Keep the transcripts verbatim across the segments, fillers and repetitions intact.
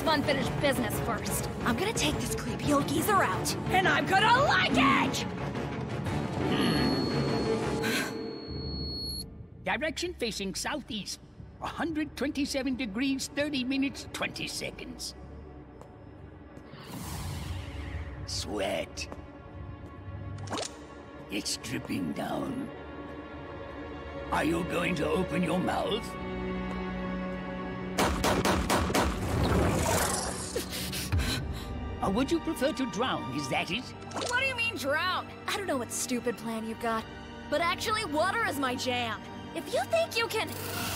unfinished business first. I'm gonna take this creepy old geezer out, and I'm gonna like it! Direction facing southeast. one hundred twenty-seven degrees, thirty minutes, twenty seconds. Sweat. It's dripping down. Are you going to open your mouth? Or would you prefer to drown, is that it? What do you mean drown? I don't know what stupid plan you've got, but actually water is my jam. If you think you can...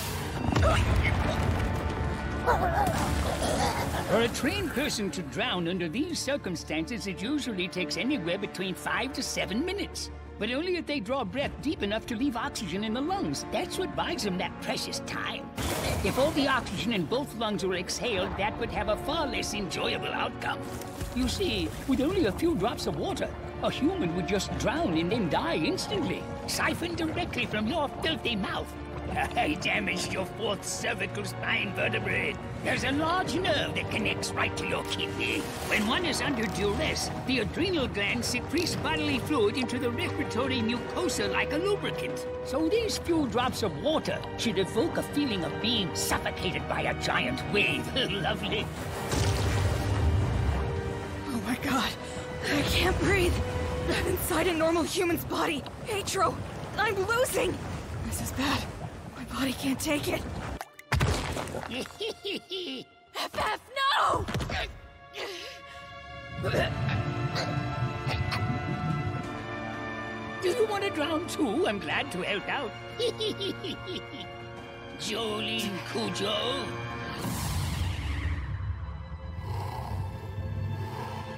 For a trained person to drown under these circumstances, it usually takes anywhere between five to seven minutes. But only if they draw breath deep enough to leave oxygen in the lungs. That's what buys them that precious time. If all the oxygen in both lungs were exhaled, that would have a far less enjoyable outcome. You see, with only a few drops of water, a human would just drown and then die instantly, siphoned directly from your filthy mouth. I damaged your fourth cervical spine vertebrae. There's a large nerve that connects right to your kidney. When one is under duress, the adrenal glands secrete bodily fluid into the respiratory mucosa like a lubricant. So these few drops of water should evoke a feeling of being suffocated by a giant wave. Lovely. Oh my god, I can't breathe. I'm inside a normal human's body. Atro, I'm losing. This is bad. My body can't take it. F F, no! Do you want to drown too? I'm glad to help out. Jolene Cujo.